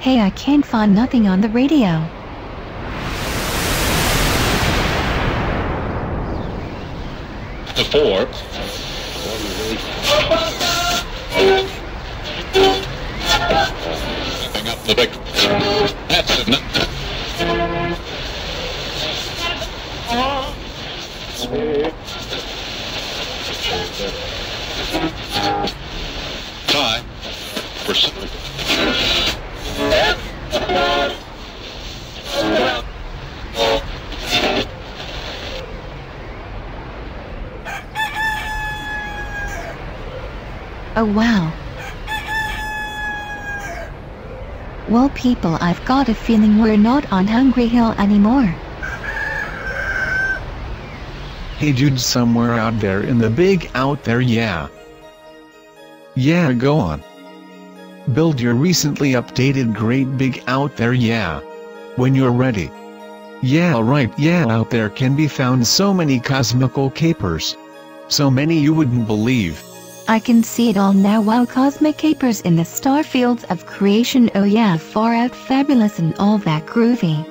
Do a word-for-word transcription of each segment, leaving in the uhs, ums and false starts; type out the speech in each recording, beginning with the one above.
Hey, I can't find nothing on the radio. The four. Hang up the big. That's it. Tie. For some. Oh wow. Well people, I've got a feeling we're not on Hungry Hill anymore. Hey dude, somewhere out there in the big out there, yeah. Yeah, go on. Build your recently updated great big out there, yeah. When you're ready. Yeah right, yeah, out there can be found so many cosmical capers. So many you wouldn't believe. I can see it all now. Wow, cosmic capers in the star fields of creation. Oh yeah, far out, fabulous and all that groovy.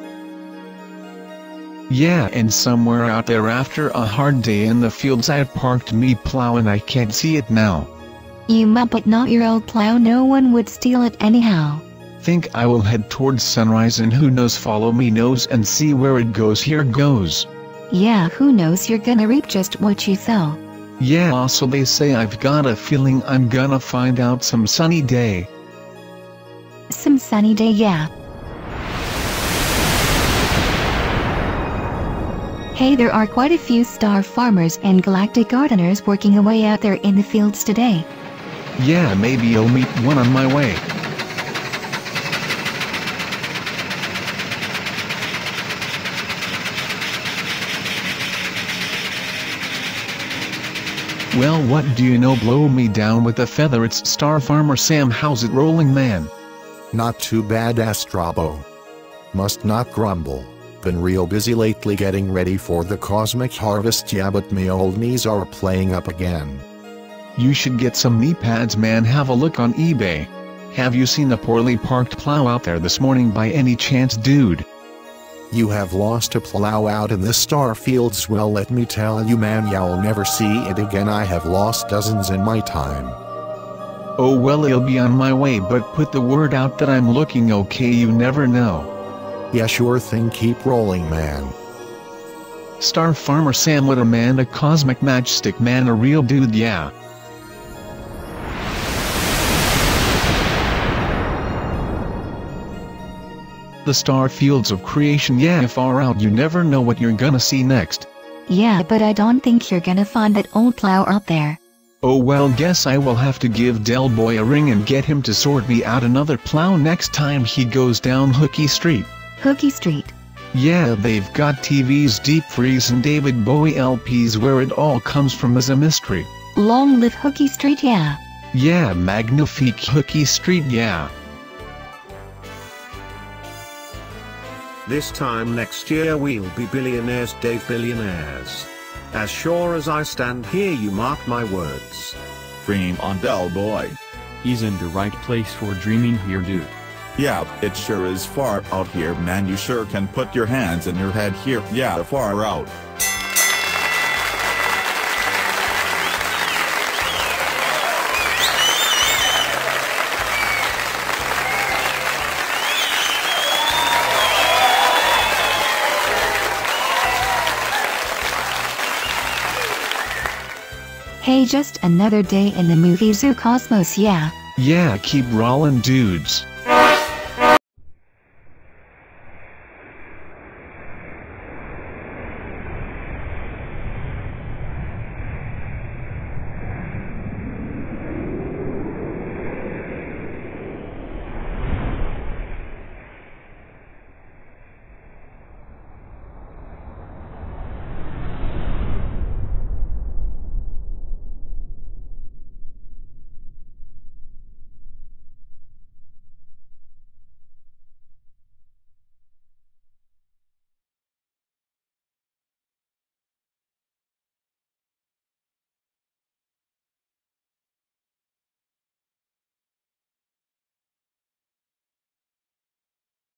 Yeah, and somewhere out there after a hard day in the fields I parked me plow and I can't see it now. You muppet, not your old plow, no one would steal it anyhow. Think I will head towards sunrise and who knows, follow me nose and see where it goes. Here goes. Yeah, who knows, you're gonna reap just what you sow. Yeah, also they say I've got a feeling I'm gonna find out some sunny day. Some sunny day, yeah. Hey, there are quite a few star farmers and galactic gardeners working away out there in the fields today. Yeah, maybe I'll meet one on my way. Well, what do you know, blow me down with a feather, it's Star Farmer Sam. How's it rolling, man? Not too bad, Astrobo. Must not grumble. Been real busy lately getting ready for the cosmic harvest, yeah, but me old knees are playing up again. You should get some knee pads, man. Have a look on eBay. Have you seen a poorly parked plow out there this morning by any chance, dude? You have lost a plow out in the star fields? Well, let me tell you, man, you'll never see it again. I have lost dozens in my time. Oh well, it'll be on my way, but put the word out that I'm looking okay, you never know. Yeah, sure thing, keep rolling, man. Star Farmer Sam, what a man, a cosmic matchstick man, a real dude, yeah. The star fields of creation, yeah, far out, you never know what you're gonna see next. Yeah, but I don't think you're gonna find that old plow out there. Oh well, guess I will have to give Del Boy a ring and get him to sort me out another plow next time he goes down Hooky Street. Hooky Street? Yeah, they've got T Vs, deep freeze and David Bowie L Ps. Where it all comes from is a mystery. Long live Hooky Street, yeah. Yeah, magnifique Hooky Street, yeah. This time next year we'll be billionaires, Dave, billionaires. As sure as I stand here, you mark my words. Dream on, Del Boy. He's in the right place for dreaming here, dude. Yeah, it sure is far out here, man. You sure can put your hands in your head here. Yeah, far out. Hey, just another day in the movie Zoo Cosmos, yeah. Yeah, keep rollin', dudes.